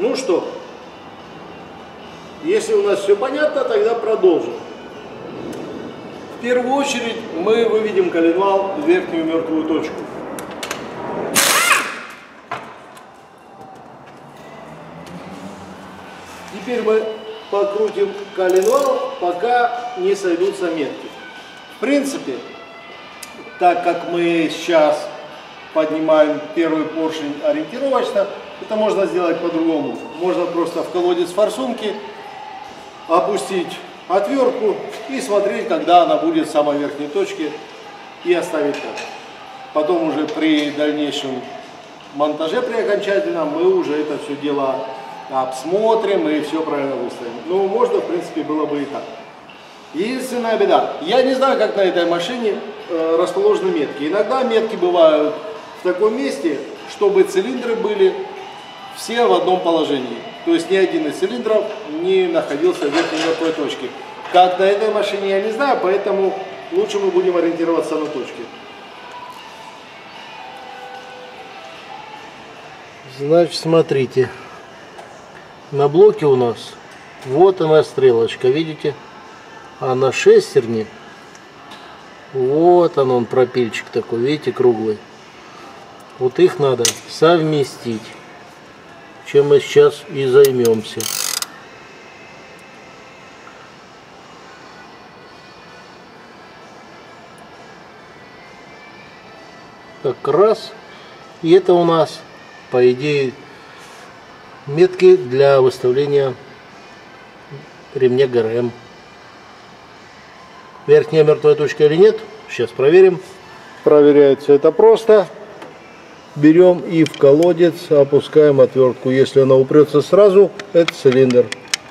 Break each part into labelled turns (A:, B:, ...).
A: Ну что, если у нас все понятно, тогда продолжим. В первую очередь мы выведем коленвал в верхнюю мертвую точку. Теперь мы покрутим коленвал, пока не сойдутся метки. В принципе, так как мы сейчас поднимаем первый поршень ориентировочно, это можно сделать по-другому. Можно просто в колодец форсунки опустить отвертку и смотреть, когда она будет в самой верхней точке, и оставить так. Потом уже при дальнейшем монтаже, при окончательном, мы уже это все дело обсмотрим и все правильно выставим. Ну, можно, в принципе, было бы и так. Единственная беда. Я не знаю, как на этой машине расположены метки. Иногда метки бывают в таком месте, чтобы цилиндры были все в одном положении. То есть ни один из цилиндров не находился в верхней мертвой точке. Как на этой машине, я не знаю, поэтому лучше мы будем ориентироваться на точки.
B: Значит, смотрите. На блоке у нас вот она стрелочка, видите? А на шестерне вот он пропильчик такой, видите, круглый. Вот их надо совместить, чем мы сейчас и займемся. Так, раз. И это у нас, по идее, метки для выставления ремня ГРМ. Верхняя мертвая точка или нет? Сейчас проверим. Проверяется это просто. Берем и в колодец опускаем отвертку. Если она упрется сразу, это цилиндр.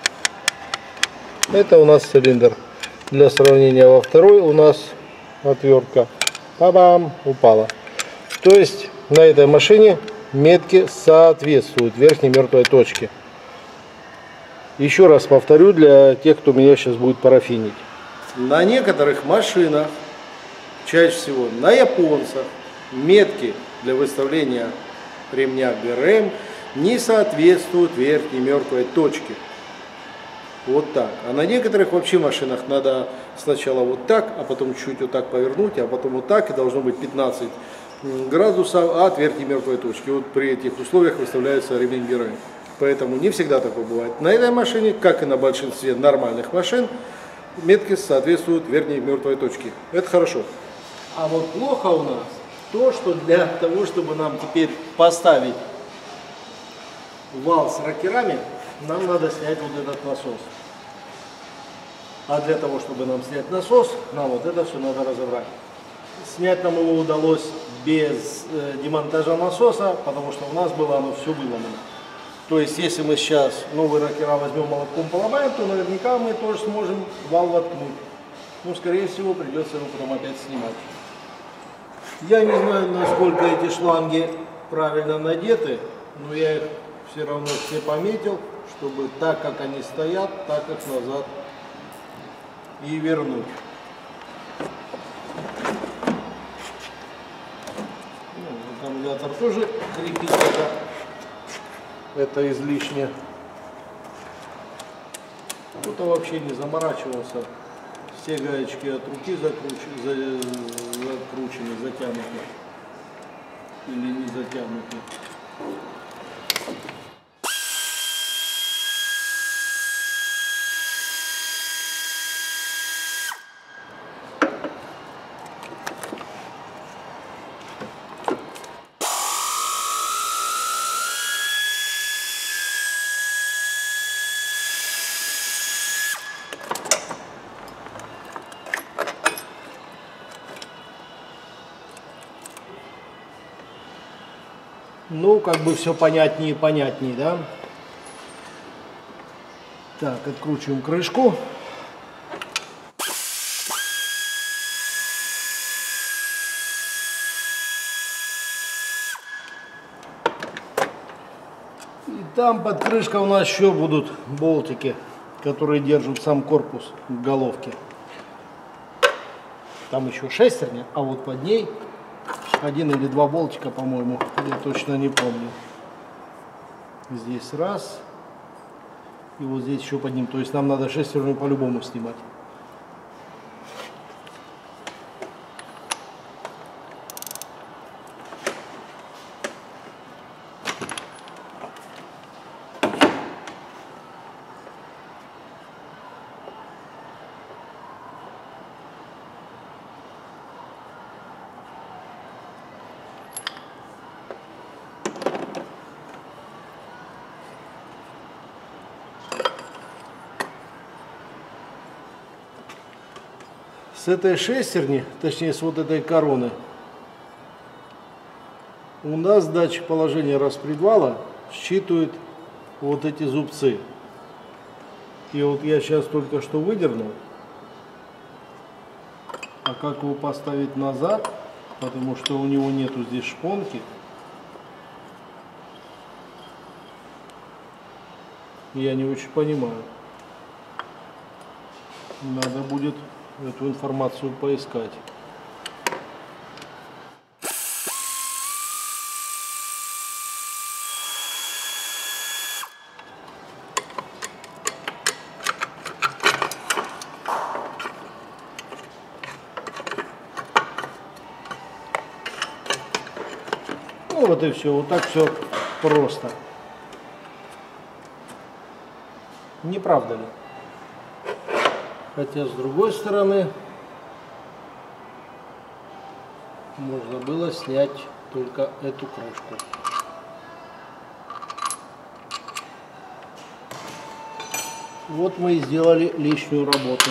B: Это у нас цилиндр. Для сравнения, во второй у нас отвертка. Ба-бам! Упала. То есть на этой машине метки соответствуют верхней мертвой точке. Еще раз повторю для тех, кто меня сейчас будет парафинить.
A: На некоторых машинах, чаще всего на японцах, метки для выставления ремня ГРМ не соответствуют верхней мертвой точке. Вот так. А на некоторых вообще машинах надо сначала вот так, а потом чуть вот так повернуть, а потом вот так, и должно быть 15 градусов от верхней мертвой точки. Вот при этих условиях выставляется ремень ГРМ. Поэтому не всегда такое бывает. На этой машине, как и на большинстве нормальных машин, метки соответствуют верхней мертвой точке. Это хорошо.
B: А вот плохо у нас то, что для того, чтобы нам теперь поставить вал с рокерами, нам надо снять вот этот насос. А для того, чтобы нам снять насос, нам вот это все надо разобрать. Снять нам его удалось без демонтажа насоса, потому что у нас было оно все выломано. То есть, если мы сейчас новые рокера возьмем, молотком поломаем, то наверняка мы тоже сможем вал воткнуть. Ну, скорее всего, придется его потом опять снимать. Я не знаю, насколько эти шланги правильно надеты, но я их все равно все пометил, чтобы так, как они стоят, так как назад и вернуть. Ну, аккумулятор тоже крепить это излишне. Кто-то вообще не заморачивался. Все гаечки от руки закручены, затянуты или не затянуты. Ну, как бы все понятнее и понятнее, да? Так, откручиваем крышку. И там под крышкой у нас еще будут болтики, которые держат сам корпус головки. Там еще шестерня, а вот под ней 1 или 2 болтика, по-моему, я точно не помню. Здесь раз. И вот здесь еще под ним. То есть нам надо шестерню по-любому снимать. С этой шестерни, точнее с вот этой короны, у нас датчик положения распредвала считывает вот эти зубцы. И вот я сейчас только что выдернул. А как его поставить назад, потому что у него нету здесь шпонки, я не очень понимаю. Надо будет эту информацию поискать. Ну вот и все, вот так все просто. Не правда ли? Хотя с другой стороны можно было снять только эту крышку. Вот мы и сделали лишнюю работу.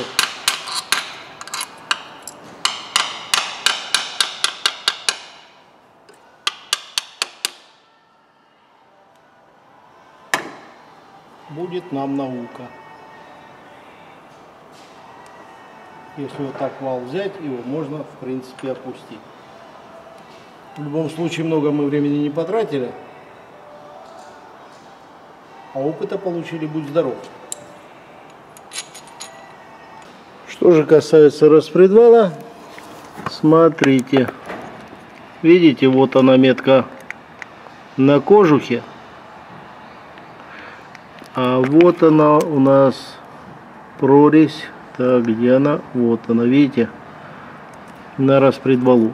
B: Будет нам наука. Если вот так вал взять, его можно в принципе опустить. В любом случае много мы времени не потратили, а опыта получили, будь здоров. Что же касается распредвала, смотрите, видите, вот она метка на кожухе, а вот она у нас прорезь. Так, где она? Вот она, видите, на распредвалу.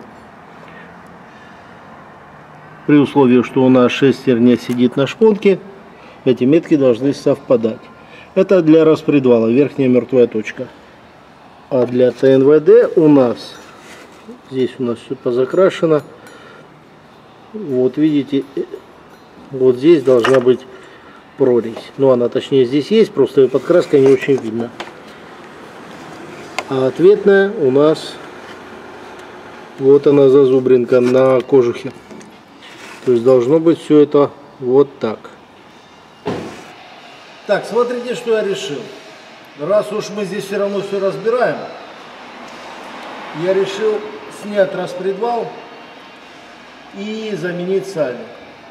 B: При условии, что у нас шестерня сидит на шпонке, эти метки должны совпадать. Это для распредвала, верхняя мертвая точка. А для ТНВД у нас, здесь у нас все позакрашено. Вот видите, вот здесь должна быть прорезь. Ну, она точнее здесь есть, просто ее под краской не очень видно. А ответная у нас, вот она зазубринка на кожухе. То есть должно быть все это вот так. Так, смотрите, что я решил. Раз уж мы здесь все равно все разбираем, я решил снять распредвал и заменить сальник.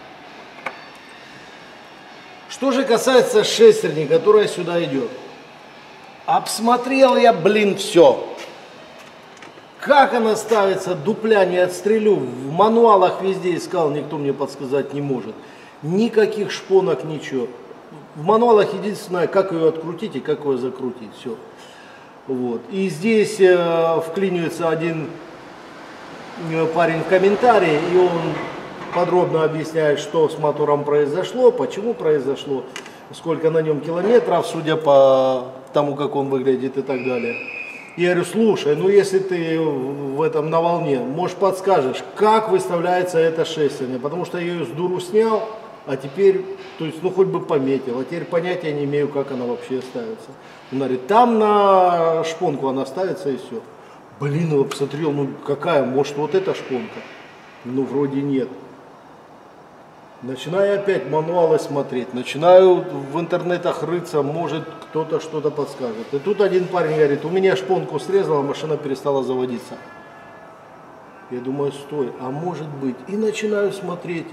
B: Что же касается шестерни, которая сюда идет. Обсмотрел я, блин, все. Как она ставится, дупля не отстрелю. В мануалах везде искал, никто мне подсказать не может. Никаких шпонок, ничего. В мануалах единственное, как ее открутить и как ее закрутить. Все. Вот. И здесь вклинивается один парень в комментарии, и он подробно объясняет, что с мотором произошло, почему произошло, сколько на нем километров, судя по тому, как он выглядит и так далее. Я говорю, слушай, ну если ты в этом на волне, может подскажешь, как выставляется эта шестерня, потому что я ее с дуру снял, а теперь, то есть, ну хоть бы пометил, а теперь понятия не имею, как она вообще ставится. Он говорит, там на шпонку она ставится и все. Блин, я посмотрел, ну какая, может вот эта шпонка? Ну вроде нет. Начинаю опять мануалы смотреть, начинаю в интернетах рыться, может кто-то что-то подскажет. И тут один парень говорит, у меня шпонку срезала, машина перестала заводиться. Я думаю, стой, а может быть. И начинаю смотреть.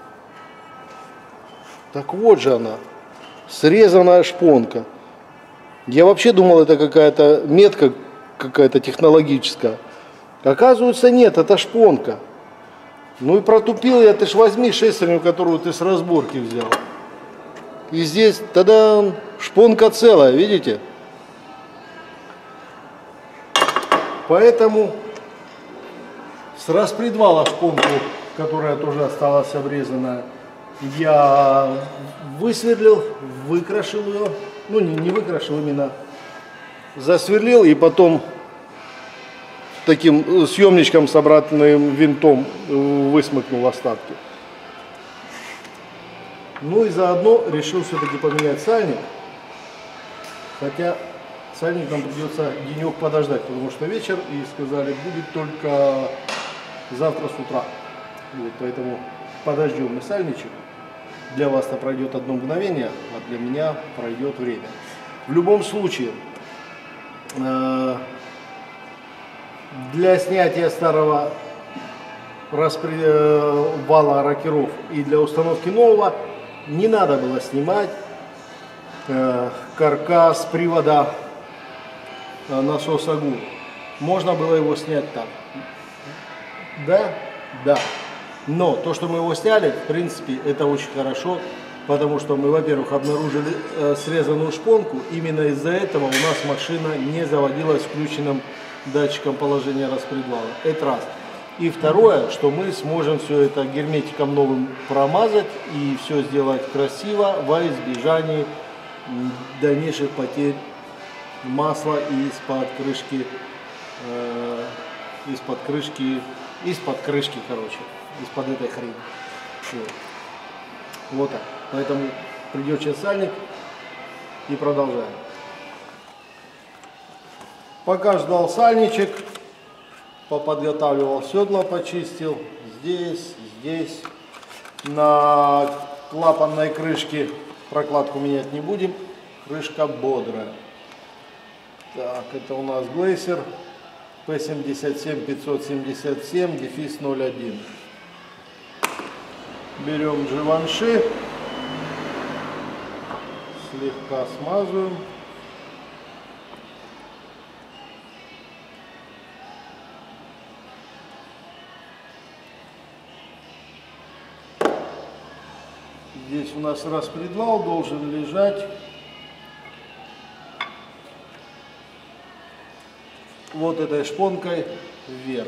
B: Так вот же она, срезанная шпонка. Я вообще думал, это какая-то метка, какая-то технологическая. Оказывается, нет, это шпонка. Ну и протупил я, ты ж возьми шестерню, которую ты с разборки взял.
A: И здесь тогда шпонка целая, видите? Поэтому с распредвала шпонку, которая тоже осталась обрезанная, я высверлил, выкрашил ее. Ну, не выкрашил, именно засверлил и потом таким съемничком с обратным винтом высмыкнул остатки. Ну и заодно решил все-таки поменять сальник. Хотя сальник нам придется денек подождать, потому что вечер, и сказали, будет только завтра с утра. Вот, поэтому подождем мы сальничек. Для вас это пройдет одно мгновение, а для меня пройдет время. В любом случае, для снятия старого вала рокеров и для установки нового не надо было снимать каркас привода насоса ГУР. Можно было его снять так. Да? Да. Но то, что мы его сняли, в принципе, это очень хорошо, потому что мы, во-первых, обнаружили срезанную шпонку. Именно из-за этого у нас машина не заводилась включенным датчиком положения распредвала. Это раз. И второе, что мы сможем все это герметиком новым промазать и все сделать красиво во избежании дальнейших потерь масла из-под крышки, короче, из-под этой хрени. Вот так. Поэтому придет сейчас сальник и продолжаем. Пока ждал сальничек, поподготавливал седла, почистил. Здесь. На клапанной крышке прокладку менять не будем. Крышка бодрая. Так, это у нас Glacier P77577-01. Берем Givenchy, слегка смазываем. Здесь у нас распредвал должен лежать вот этой шпонкой вверх.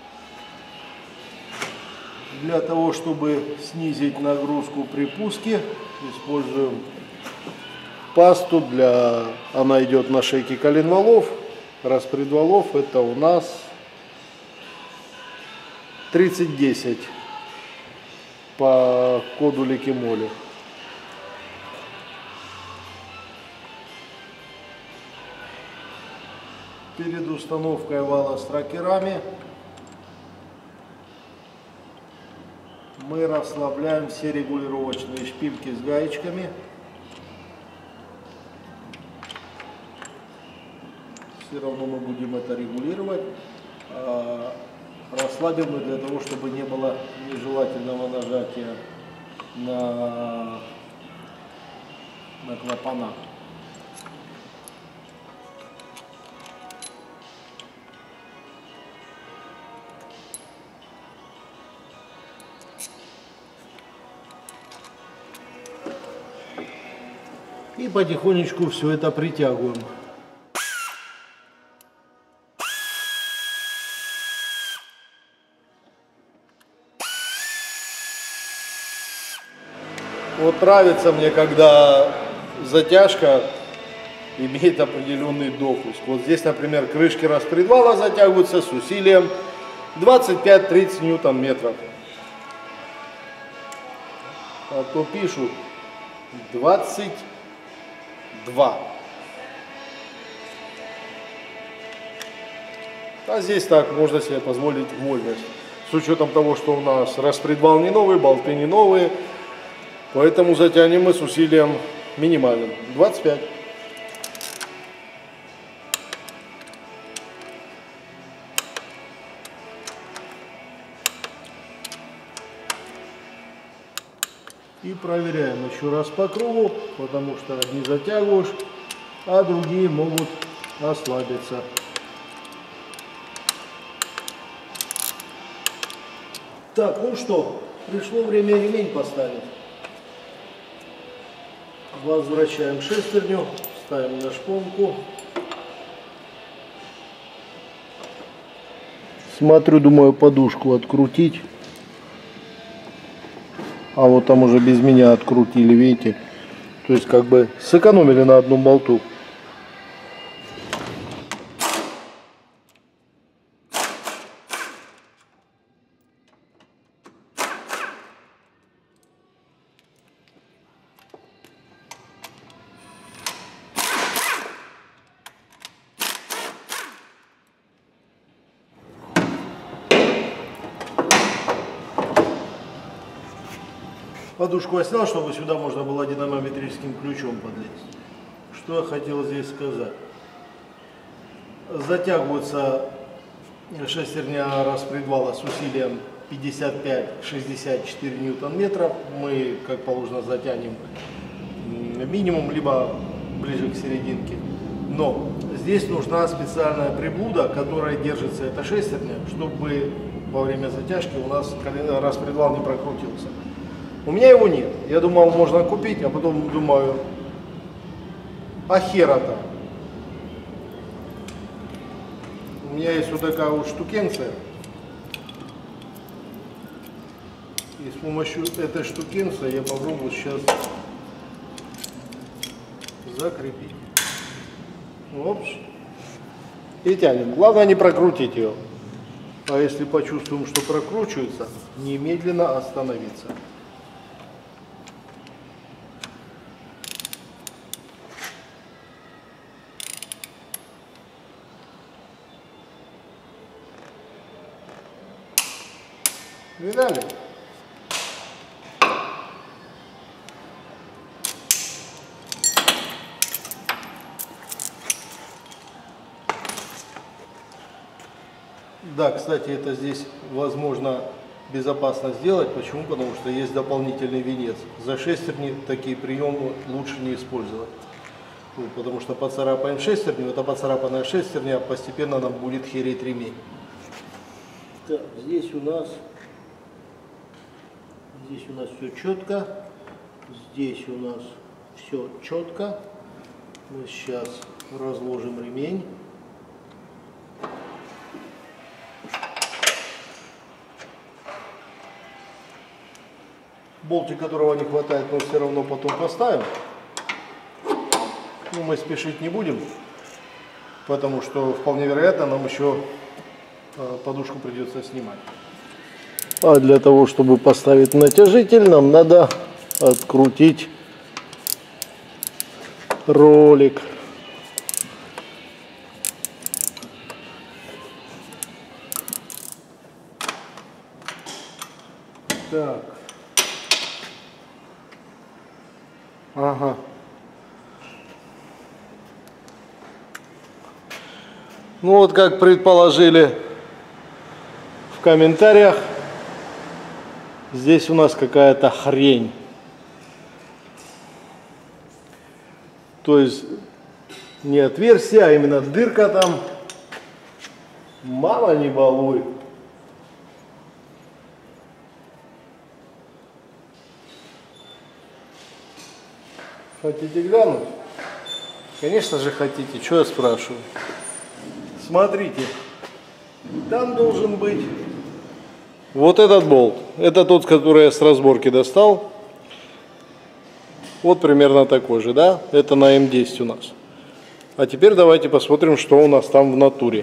A: Для того, чтобы снизить нагрузку при пуске, используем пасту. Она идет на шейке коленвалов, распредвалов. Это у нас 3010 по коду Ликимоли. Перед установкой вала с рокерами мы расслабляем все регулировочные шпильки с гаечками. Все равно мы будем это регулировать. Расслабим мы для того, чтобы не было нежелательного нажатия на клапана. И потихонечку все это притягиваем. Вот нравится мне, когда затяжка имеет определенный допуск. Вот здесь, например, крышки распредвала затягиваются с усилием 25-30 ньютон-метров. А то пишут 22. А здесь так можно себе позволить вольность. С учетом того, что у нас распредвал не новый, болты не новые. Поэтому затянем мы с усилием минимальным. 25. И проверяем еще раз по кругу, потому что одни затягиваешь, а другие могут ослабиться. Так, ну что, пришло время ремень поставить.
B: Возвращаем шестерню, ставим на шпонку. Смотрю, думаю, подушку открутить. А вот там уже без меня открутили, видите? То есть как бы сэкономили на одном болту. Подушку я снял, чтобы сюда можно было динамометрическим ключом подлезть. Что я хотел здесь сказать. Затягивается шестерня распредвала с усилием 55-64 ньютон-метров. Мы, как положено, затянем минимум, либо ближе к серединке. Но здесь нужна специальная приблуда, которая держится эта шестерня, чтобы во время затяжки у нас распредвал не прокрутился. У меня его нет. Я думал, можно купить, а потом думаю, а хера-то. У меня есть вот такая вот штукенция. И с помощью этой штукенции я попробую сейчас закрепить. Опс. И тянем. Главное не прокрутить ее. А если почувствуем, что прокручивается, немедленно остановиться. Видали? Да, кстати, это здесь возможно безопасно сделать. Почему? Потому что есть дополнительный венец. За шестерни такие приемы лучше не использовать. Потому что поцарапаем шестерню, эта поцарапанная шестерня постепенно нам будет хереть ремень. Так, здесь у нас все четко. Здесь у нас все четко. Мы сейчас разложим ремень. Болтик, которого не хватает, мы все равно потом поставим. Но мы спешить не будем, потому что вполне вероятно нам еще подушку придется снимать. А для того, чтобы поставить натяжитель, нам надо открутить ролик. Так. Ага. Ну вот, как предположили в комментариях, здесь у нас какая-то хрень. То есть не отверстие, а именно дырка там. Мама не балуй. Хотите глянуть? Конечно же хотите. Что я спрашиваю? Смотрите. Там должен быть вот этот болт. Это тот, который я с разборки достал. Вот примерно такой же, да? Это на М10 у нас. А теперь давайте посмотрим, что у нас там в натуре.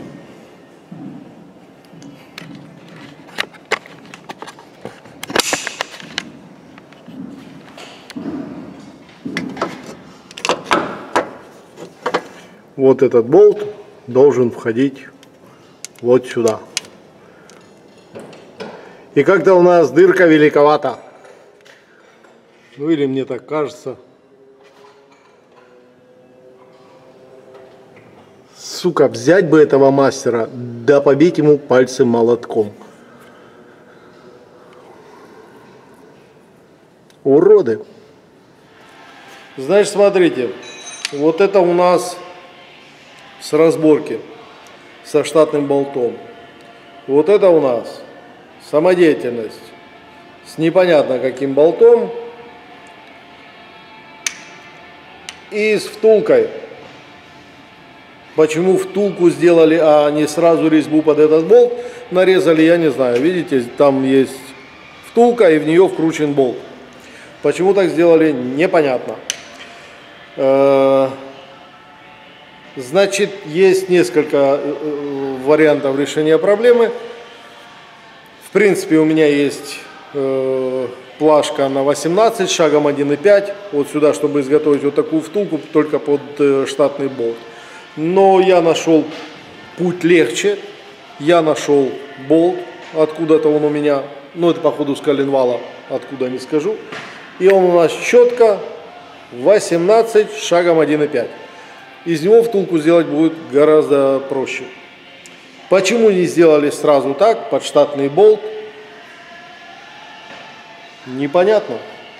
B: Вот этот болт должен входить вот сюда. И как-то у нас дырка великовата. Ну или мне так кажется. Сука, взять бы этого мастера, да побить ему пальцы молотком. Уроды. Значит, смотрите. Вот это у нас с разборки, со штатным болтом. Вот это у нас самодеятельность с непонятно каким болтом. и с втулкой. Почему втулку сделали, а не сразу резьбу под этот болт нарезали, я не знаю. Видите, там есть втулка и в нее вкручен болт. Почему так сделали, непонятно. Значит, есть несколько вариантов решения проблемы. В принципе, у меня есть плашка на 18 шагом 1,5. Вот сюда, чтобы изготовить вот такую втулку, только под штатный болт. Но я нашел путь легче. Я нашел болт. Откуда-то он у меня, ну это походу с коленвала, откуда не скажу. И он у нас четко 18 шагом 1,5. Из него втулку сделать будет гораздо проще. Почему не сделали сразу так, под штатный болт? Непонятно.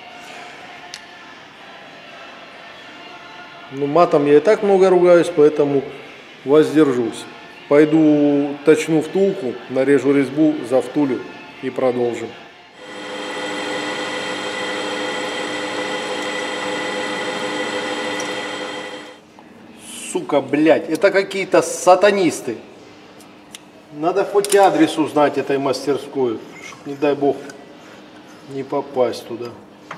B: Ну, матом я и так много ругаюсь, поэтому воздержусь. Пойду точну втулку, нарежу резьбу, завтулю и продолжим. Сука, блядь, это какие-то сатанисты. Надо хоть адрес узнать этой мастерской, чтоб, не дай бог, не попасть туда.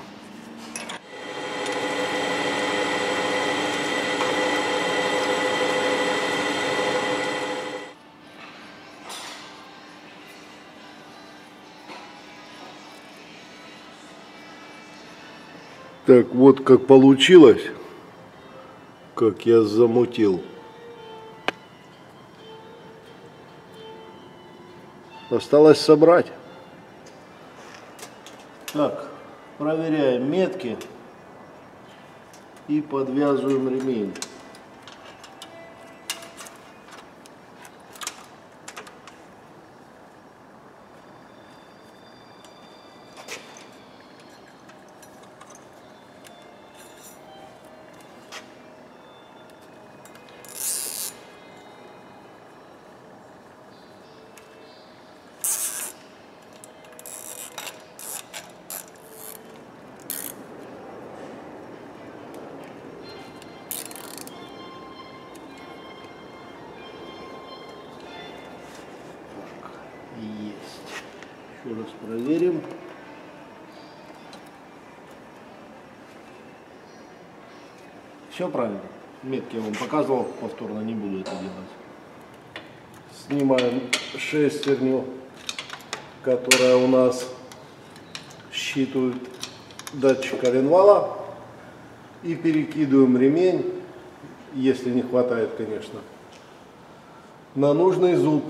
B: Так, вот как получилось, как я замутил. Осталось собрать. Так, проверяем метки и подвязываем ремень. Есть. Еще раз проверим. Все правильно. Метки я вам показывал, повторно не буду это делать. Снимаем шестерню, которая у нас считывает датчик коленвала, и перекидываем ремень, если не хватает, конечно, на нужный зуб.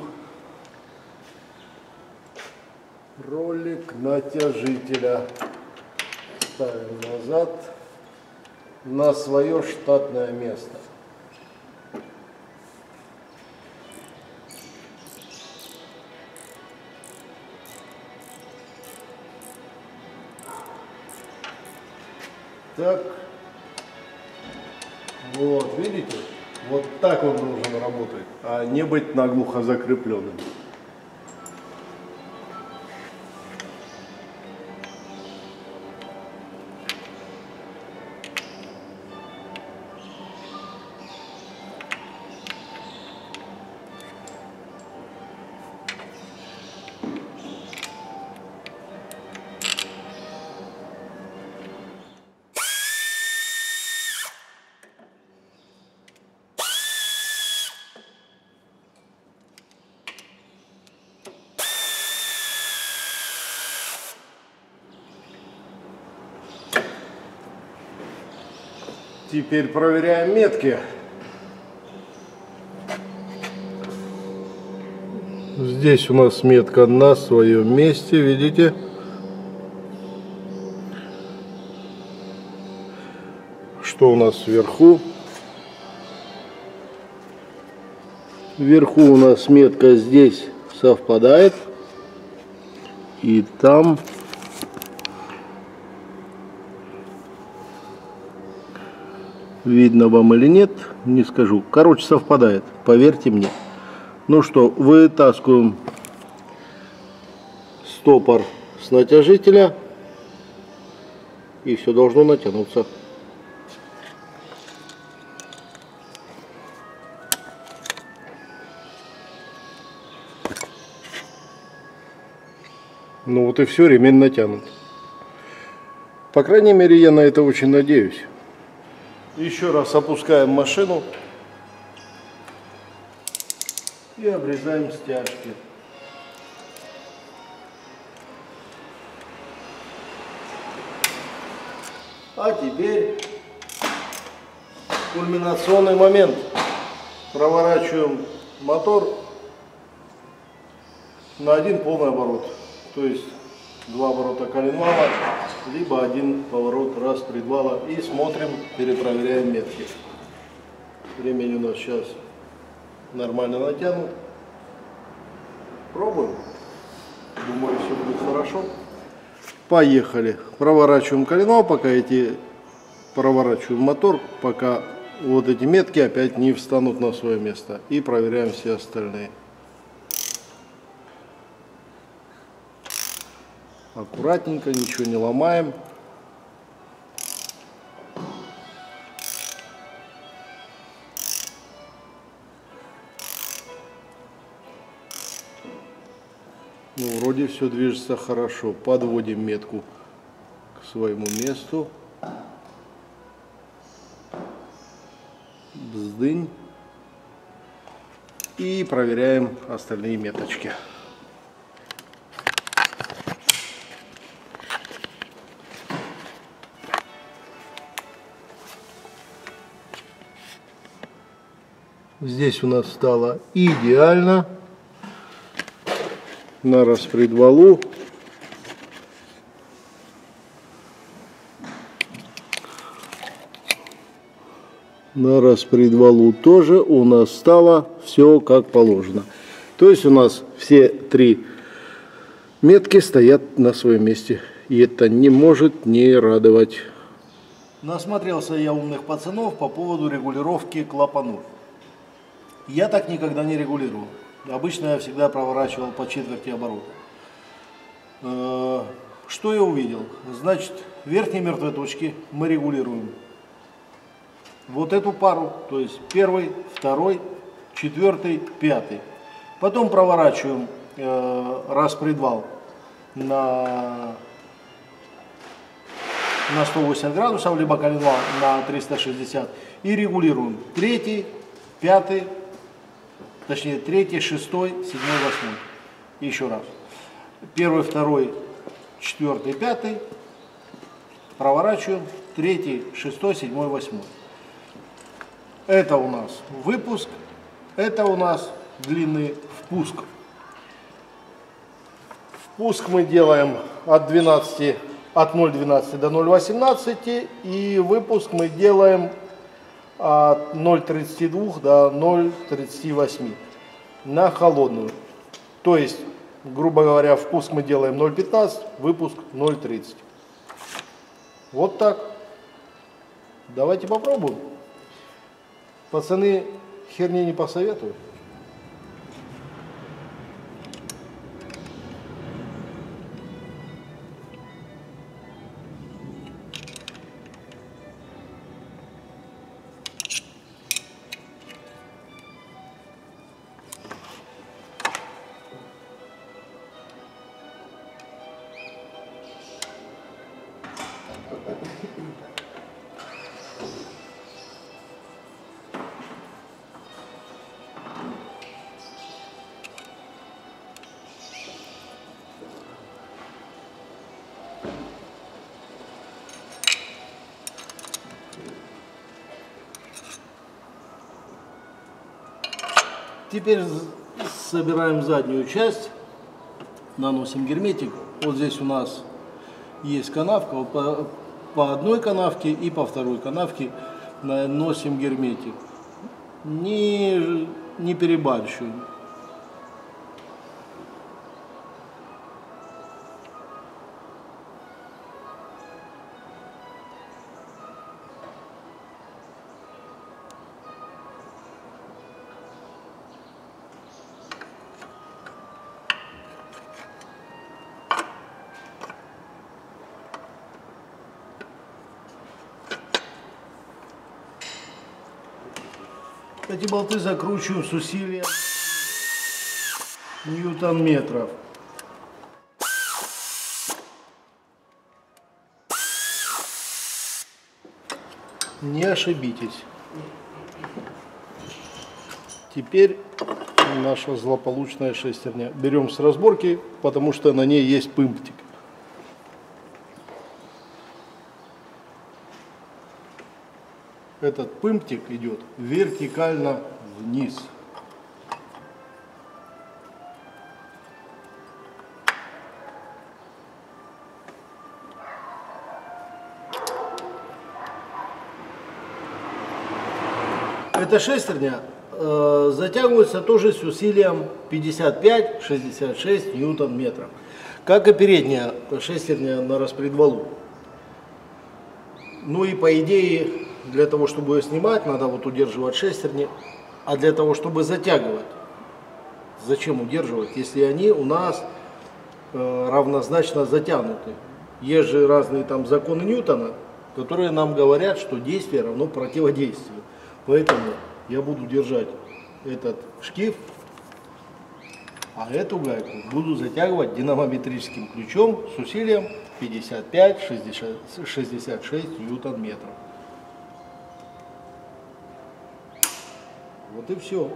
B: Ролик натяжителя ставим назад на свое штатное место. Так, вот, видите, вот так он должен работать, а не быть наглухо закрепленным. Теперь проверяем метки. Здесь у нас метка на своем месте, видите? Что у нас вверху? Вверху у нас метка здесь совпадает. И там видно вам или нет, не скажу. Короче, совпадает, поверьте мне. Ну что, вытаскиваем стопор с натяжителя, и все должно натянуться.
A: Ну вот и все, ремень натянут. По крайней мере, я на это очень надеюсь. Еще раз опускаем машину и обрезаем стяжки. А теперь кульминационный момент. Проворачиваем мотор на один полный оборот. То есть 2 оборота коленвала, либо 1 поворот распредвала. И смотрим, перепроверяем метки. Ремень у нас сейчас нормально натянут. Пробуем. Думаю, все будет хорошо. Поехали. Проворачиваем коленвал, пока проворачиваем мотор, пока вот эти метки опять не встанут на свое место. И проверяем все остальные. Аккуратненько, ничего не ломаем. Ну, вроде все движется хорошо. Подводим метку к своему месту. Бздынь. И проверяем остальные меточки. Здесь у нас стало идеально. На распредвалу. На распредвалу тоже у нас стало все как положено. То есть у нас все 3 метки стоят на своем месте. И это не может не радовать.
B: Насмотрелся я умных пацанов по поводу регулировки клапанов. Я так никогда не регулировал. Обычно я всегда проворачивал по четверти оборота. Что я увидел? Значит, верхние мертвые точки мы регулируем. Вот эту пару, то есть 1, 2, 4, 5. Потом проворачиваем распредвал на 180 градусов, либо коленвал на 360. И регулируем 3, 5. Точнее, 3, 6, 7, 8. Еще раз. 1, 2, 4, 5. Проворачиваем. 3, 6, 7, 8. Это у нас выпуск. Это у нас длинный впуск. Впуск мы делаем от 0,12 до 0,18. И выпуск мы делаем от 0,32 до 0,38 на холодную. То есть, грубо говоря, впуск мы делаем 0,15, выпуск 0,30. Вот так. Давайте попробуем. Пацаны херни не посоветуют.
A: Теперь собираем заднюю часть, наносим герметик. Вот здесь у нас есть канавка, вот по одной канавке и по второй канавке наносим герметик. Не перебарщиваем. Эти болты закручиваем с усилием ньютон-метров.
B: Не ошибитесь. Теперь наша злополучная шестерня. Берем с разборки, потому что на ней есть пымптик. Этот пымптик идет вертикально вниз. Эта шестерня затягивается тоже с усилием 55-66 ньютон-метров, как и передняя шестерня на распредвалу. Ну и по идее, для того, чтобы ее снимать, надо вот удерживать шестерни, а для того, чтобы затягивать, зачем удерживать, если они у нас равнозначно затянуты? Есть же разные там законы Ньютона, которые нам говорят, что действие равно противодействию. Поэтому я буду держать этот шкив, а эту гайку буду затягивать динамометрическим ключом с усилием 55-66 ньютон-метров. Вот и все.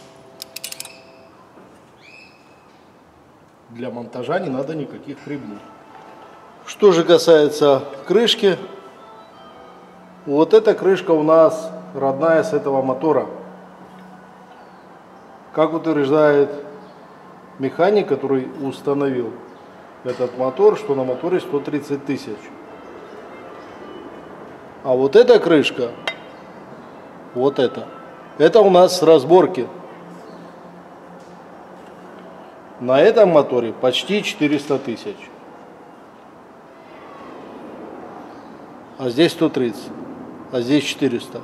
B: Для монтажа не надо никаких приблуд. Что же касается крышки, вот эта крышка у нас родная с этого мотора. Как утверждает механик, который установил этот мотор, что на моторе 130 тысяч. А вот эта крышка, вот это у нас с разборки. На этом моторе почти 400 тысяч. А здесь 130, а здесь 400.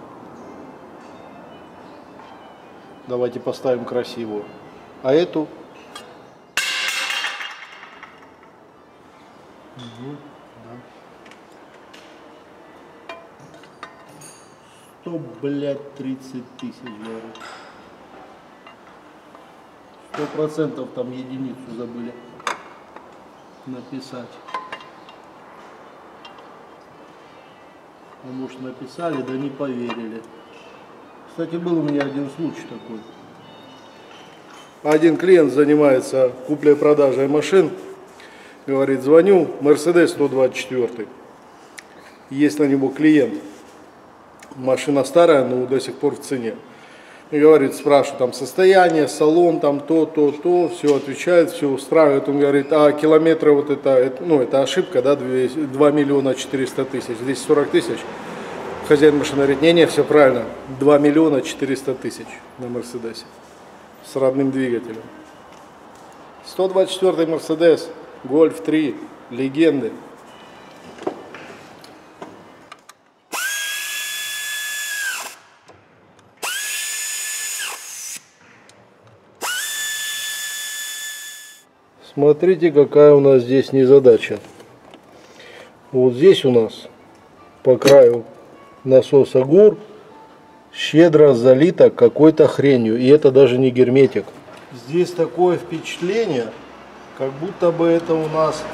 B: Давайте поставим красивую. А эту? Угу, да. 100, блядь, 30 тысяч, говорит. 100% там единицу забыли написать. А может написали, да не поверили. Кстати, был у меня один случай такой. Один клиент занимается куплей-продажей машин. Говорит, звоню, Mercedes 124. Есть на него клиент. Машина старая, но до сих пор в цене. И говорит, спрашиваю, там состояние, салон, там то, все отвечает, все устраивает. Он говорит, а километры вот это, ну это ошибка, да, 2 миллиона 400 тысяч, здесь 40 тысяч. Хозяин машины говорит, не, все правильно, 2 миллиона 400 тысяч на Мерседесе с родным двигателем. 124 Мерседес, Гольф 3, легенды. Смотрите, какая у нас здесь незадача. Вот здесь у нас по краю насоса ГУР щедро залито какой-то хренью. И это даже не герметик. Здесь такое впечатление, как будто бы это у нас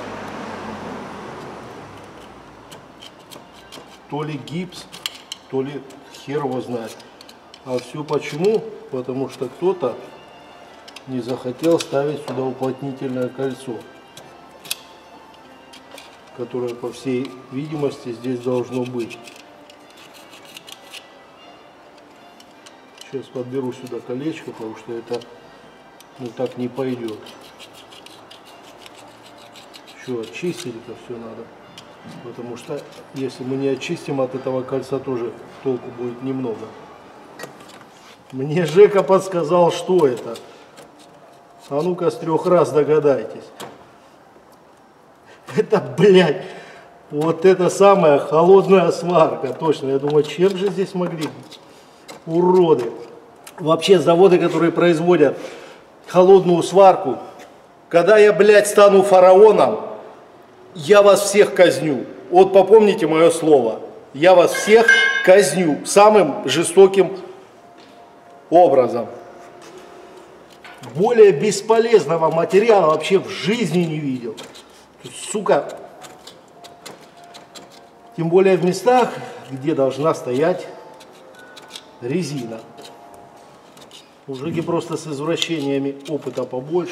B: то ли гипс, то ли хер его знает. А все почему? Потому что кто-то не захотел ставить сюда уплотнительное кольцо, которое, по всей видимости, здесь должно быть. Сейчас подберу сюда колечко, потому что это ну так не пойдет. Что, очистить это все надо? Потому что если мы не очистим, от этого кольца тоже толку будет немного. Мне Жека подсказал, что это. А ну-ка с 3 раз догадайтесь. Это, блядь, вот это самая холодная сварка. Точно, я думаю, чем же здесь могли быть? Уроды. Вообще заводы, которые производят холодную сварку, когда я, блядь, стану фараоном, я вас всех казню. Вот попомните мое слово. Я вас всех казню самым жестоким образом. Более бесполезного материала вообще в жизни не видел. Сука. Тем более в местах, где должна стоять резина. Мужики просто с извращениями опыта побольше.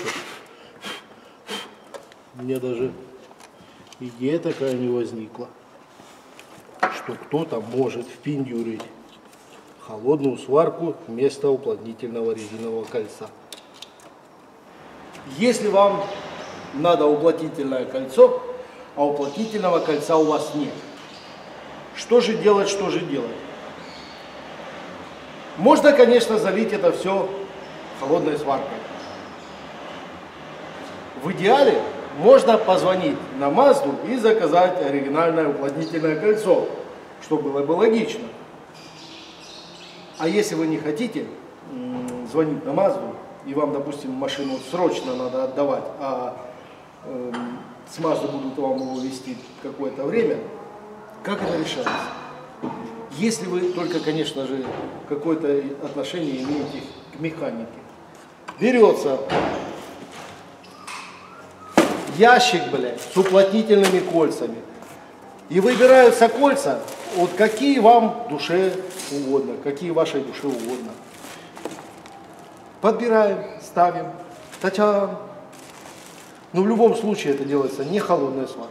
B: Мне даже идея такая не возникла, что кто-то может впендюрить холодную сварку вместо уплотнительного резинового кольца. Если вам надо уплотнительное кольцо, а уплотнительного кольца у вас нет, что же делать, что же делать? Можно, конечно, залить это все холодной сваркой. В идеале можно позвонить на Мазду и заказать оригинальное уплотнительное кольцо, что было бы логично. А если вы не хотите звонить на Мазду, и вам, допустим, машину срочно надо отдавать, а с Мазды будут вам его везти какое-то время, как это решается? Если вы только, конечно же, какое-то отношение имеете к механике. Берется ящик, блядь, с уплотнительными кольцами. И выбираются кольца, вот какие вам душе угодно, какие вашей душе угодно. Подбираем, ставим, тачан. Но в любом случае это делается не холодной сваркой.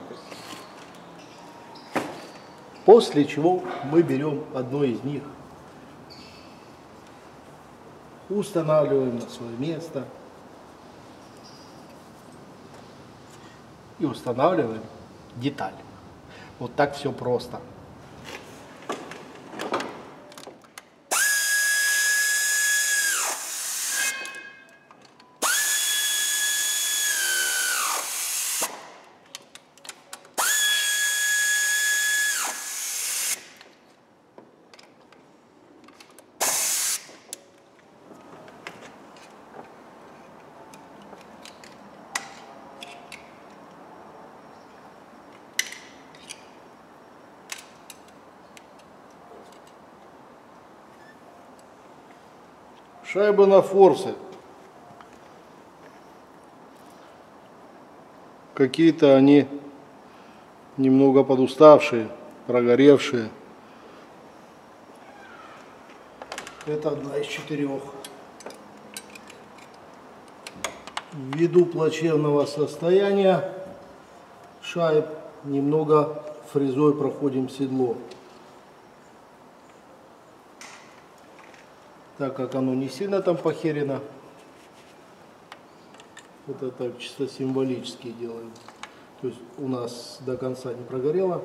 B: После чего мы берем одно из них, устанавливаем на свое место и устанавливаем деталь. Вот так все просто. Шайбы на форсе. Какие-то они немного подуставшие, прогоревшие. Это одна из 4. Ввиду плачевного состояния шайб немного фрезой проходим седло. Так как оно не сильно там похерено, это так чисто символически делаем. То есть у нас до конца не прогорело.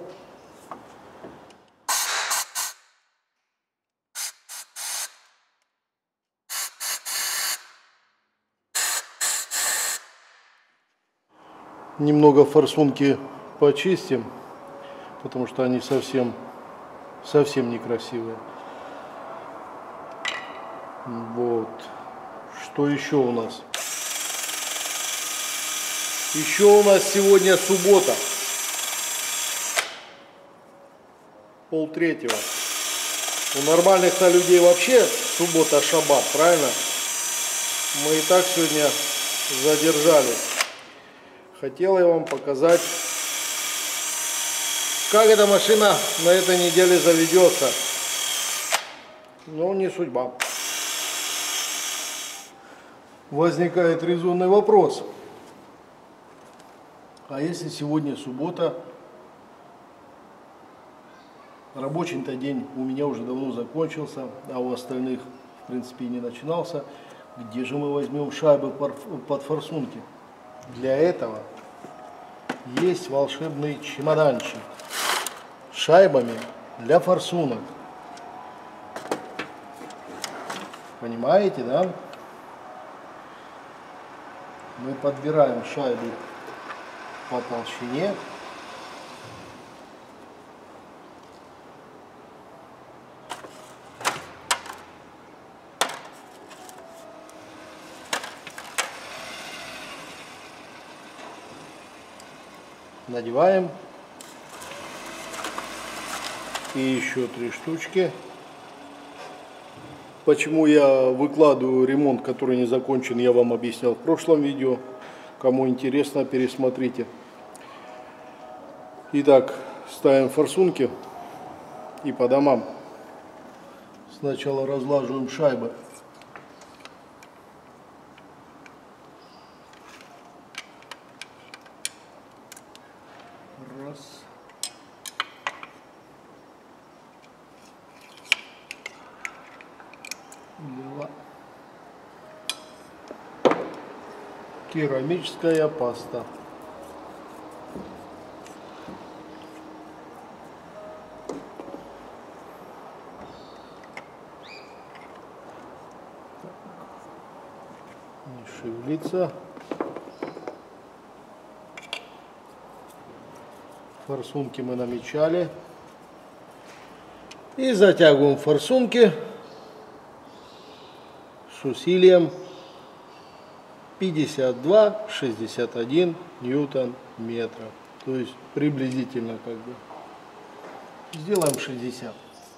B: Немного форсунки почистим, потому что они совсем некрасивые. Вот. Что еще у нас? Еще у нас сегодня суббота. 2:30. У нормальных-то людей вообще суббота шаббат, правильно? Мы и так сегодня задержались. Хотел я вам показать, как эта машина на этой неделе заведется. Но не судьба. Возникает резонный вопрос. А если сегодня суббота, рабочий-то день у меня уже давно закончился, а у остальных в принципе и не начинался, где же мы возьмем шайбы под форсунки? Для этого есть волшебный чемоданчик с шайбами для форсунок. Понимаете, да? Мы подбираем шайбу по толщине. Надеваем. И еще 3 штучки. Почему я выкладываю ремонт, который не закончен, я вам объяснял в прошлом видео. Кому интересно, пересмотрите. Итак, ставим форсунки.
A: и по домам. Сначала разлаживаем шайбы. Раз. Два. Керамическая паста. Не шевелится. Форсунки мы намечали. И затягиваем форсунки с усилием 52-61 ньютон-метра. То есть приблизительно как бы. Сделаем 60.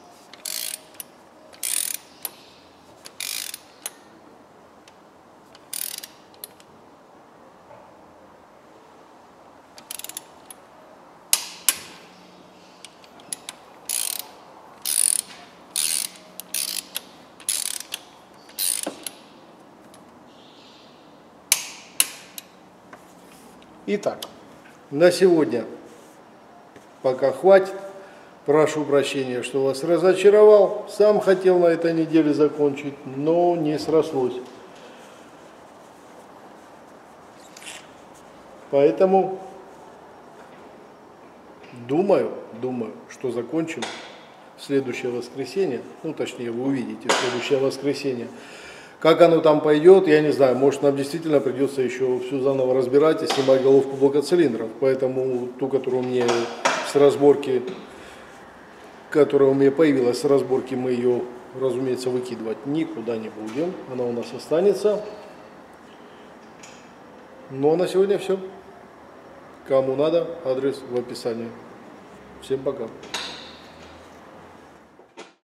A: Итак, на сегодня пока хватит. Прошу прощения, что вас разочаровал. Сам хотел на этой неделе закончить, но не срослось. Поэтому думаю, что закончим в следующее воскресенье. Ну, точнее, вы увидите в следующее воскресенье. Как оно там пойдет, я не знаю. Может, нам действительно придется еще все заново разбирать и снимать головку блокоцилиндров. Поэтому ту, которую мне с разборки, которая у меня появилась с разборки, мы ее, разумеется, выкидывать никуда не будем. Она у нас останется. Ну а на сегодня все. Кому надо, адрес в описании. Всем пока.